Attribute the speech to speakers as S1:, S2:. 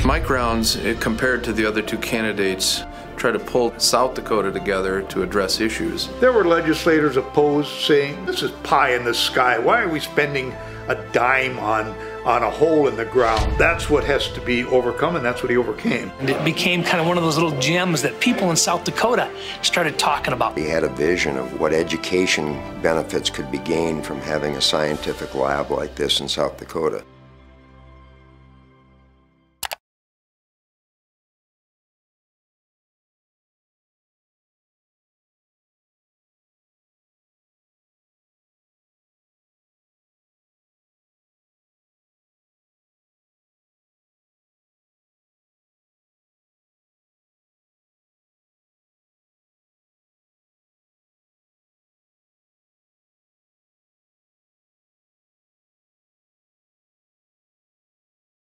S1: Mike Rounds, compared to the other two candidates, tried to pull South Dakota together to address issues.
S2: There were legislators opposed, saying, this is pie in the sky. Why are we spending a dime on a hole in the ground? That's what has to be overcome, and that's what he overcame.
S3: And it became kind of one of those little gems that people in South Dakota started talking about.
S4: He had a vision of what education benefits could be gained from having a scientific lab like this in South Dakota.